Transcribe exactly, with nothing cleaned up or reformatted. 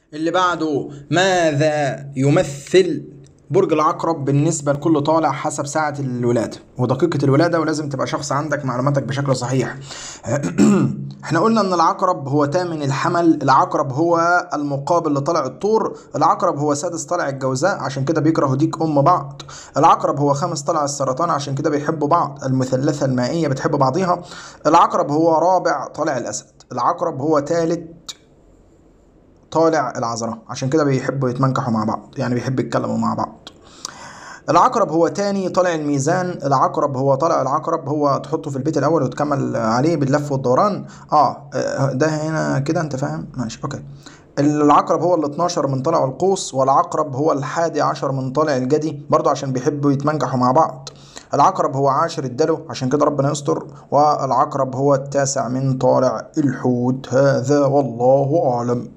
اللي بعده، ماذا يمثل برج العقرب بالنسبة لكل طالع حسب ساعة الولادة ودقيقة الولادة؟ ولازم تبقى شخص عندك معلوماتك بشكل صحيح. احنا قلنا ان العقرب هو تامن الحمل، العقرب هو المقابل لطلع الطور، العقرب هو سادس طلع الجوزاء عشان كده بيكرهوا ديك ام بعض، العقرب هو خامس طلع السرطان عشان كده بيحبوا بعض، المثلثة المائية بتحب بعضيها، العقرب هو رابع طلع الاسد، العقرب هو ثالث طالع العذراء عشان كده بيحبوا يتمنكحوا مع بعض، يعني بيحبوا يتكلموا مع بعض. العقرب هو تاني طالع الميزان، العقرب هو طالع العقرب هو تحطه في البيت الاول وتكمل عليه باللف والدوران. اه آه، ده هنا كده انت فاهم، ماشي اوكي. العقرب هو ال اتناشر من طالع القوس، والعقرب هو الحادي عشر من طالع الجدي برضو عشان بيحبوا يتمنكحوا مع بعض. العقرب هو عاشر الدلو عشان كده ربنا يستر، والعقرب هو التاسع من طالع الحوت. هذا والله أعلم.